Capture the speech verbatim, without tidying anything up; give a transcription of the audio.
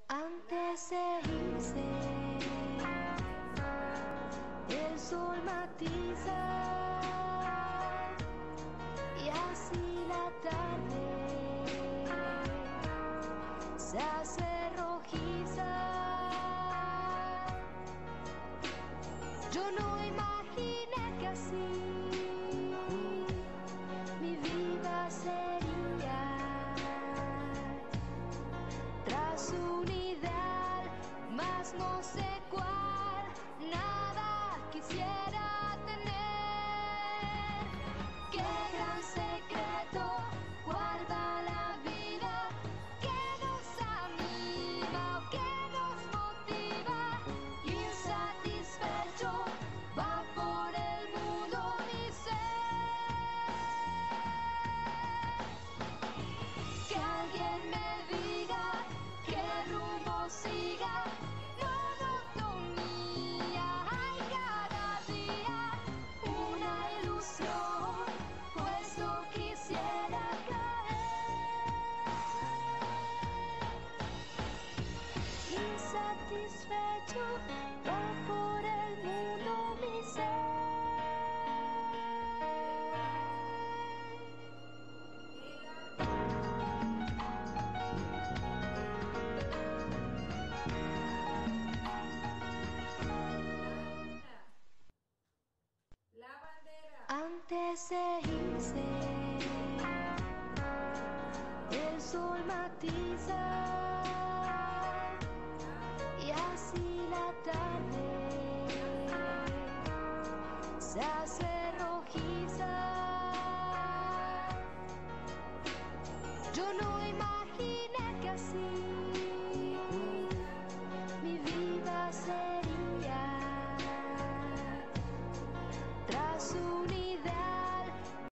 Antes de irse, el sol matiza y así la tarde se hace rojiza. Yo no imaginé que así mi vida sería. Tras un ideal, más no sé cuál, nada quisiera tener. Qué gran secreto guarda la vida, que nos anima o que nos motiva. Insatisfecho va por el mundo mi ser. Que alguien me diga qué rumbo siga, monotonía hay cada día, una ilusión, pues no quisiera caer. Insatisfecho va por el mundo mi ser. La bandera. Antes de irse, el sol matiza y así la tarde se hace rojiza. Yo no imaginé que así mi vida sería. Tras un ideal,